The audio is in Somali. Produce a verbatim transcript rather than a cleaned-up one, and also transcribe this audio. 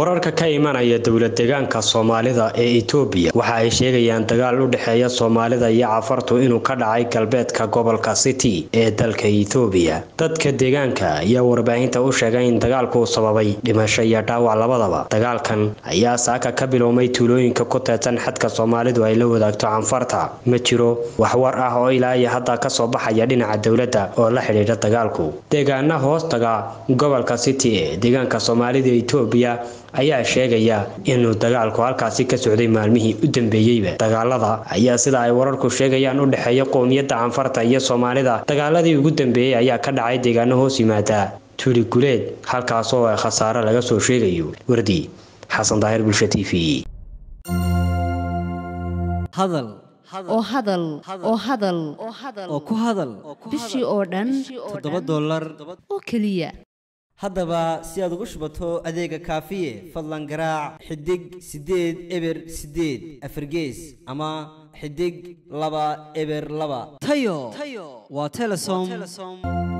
wararka ka imanaya dawlad deegaanka Soomaalida ee Itoobiya waxa ay sheegayaan dagaal u dhaxeeya Soomaalida iyo Cafartu inuu ka dhacay galbeedka gobolka City ee dalka Itoobiya. Dadka deegaanka ayaa warbaahinta u sheegay in dagaalku sababay dhimasho iyo dhaawac labadaba. Dagaalkan ayaa saaka ka bilowmay tuulooyinka ku teedsan xadka Soomaalidu ay la wadaagto Cafarta. Ma jiro wax war ah oo ilaa iyo hadda ka soo baxaya dhinaca dawladda oo la xiriira dagaalku. Deegaanada hoostaga gobolka City ee deegaanka Soomaalida ee Itoobiya ayaa sheegaya inuu dagaalku halkaasi ka socday maalmihii u dambeeyayba. Dagaalada ayaa sida ay wararku sheegayaan u dhaxeeya qoomiyadda Cafarta iyo Soomaalida. Dagaaladii ugu dambeeyay ayaa ka dhacay deegaano hoos yimaada Tuuli Guleed halkaas oo ay khasaare laga soo sheegayo. Wardi Xasan Daahir Bulsho T V. hadal oo hadal oo hadal oo ku hadal bishii oo dhan toddoba dollar oo kaliya. haddaba si aad ugu shubato adeega kaafiye fadlan garaac xidig sideed eber sideed afargees ama xidig laba eber laba tayo waa Telesom.